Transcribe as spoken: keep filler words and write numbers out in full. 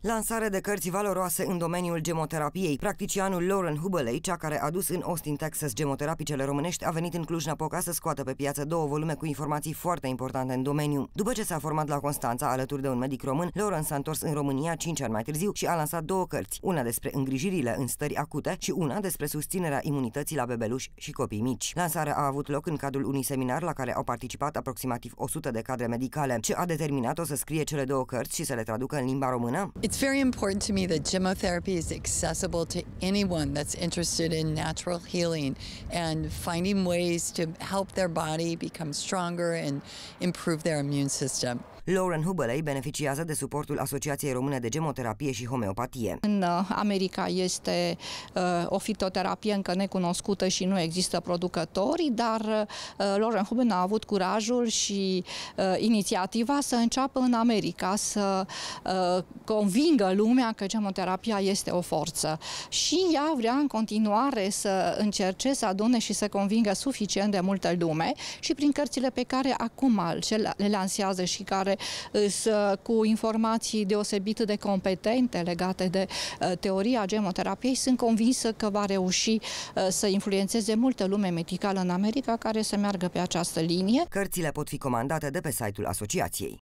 Lansare de cărți valoroase în domeniul gemoterapiei. Practicianul Lauren Hubeley, cea care a dus în Austin, Texas, gemoterapicele românești, a venit în Cluj-Napoca să scoată pe piață două volume cu informații foarte importante în domeniu. După ce s-a format la Constanța, alături de un medic român, Lauren s-a întors în România cinci ani mai târziu și a lansat două cărți, una despre îngrijirile în stări acute și una despre susținerea imunității la bebeluși și copii mici. Lansarea a avut loc în cadrul unui seminar la care au participat aproximativ o sută de cadre medicale. Ce a determinat-o să scrie cele două cărți și să le traducă în limba română? It's very important to me that gemotherapy is accessible to anyone that's interested in natural healing and finding ways to help their body become stronger and improve their immune system. Lauren Hubeley beneficiază de suportul Asociației Române de Gemoterapie și Homeopatie. În America este uh, o fitoterapie încă necunoscută și nu există producători, dar uh, Lauren Hubeley a avut curajul și uh, inițiativa să înceapă în America să uh, convingă lumea că gemoterapia este o forță. Și ea vrea în continuare să încerce să adune și să convingă suficient de multă lume și prin cărțile pe care acum le lansează și care sunt cu informații deosebit de competente legate de uh, teoria gemoterapiei, sunt convinsă că va reuși uh, să influențeze multă lume medicală în America care să meargă pe această linie. Cărțile pot fi comandate de pe site-ul asociației.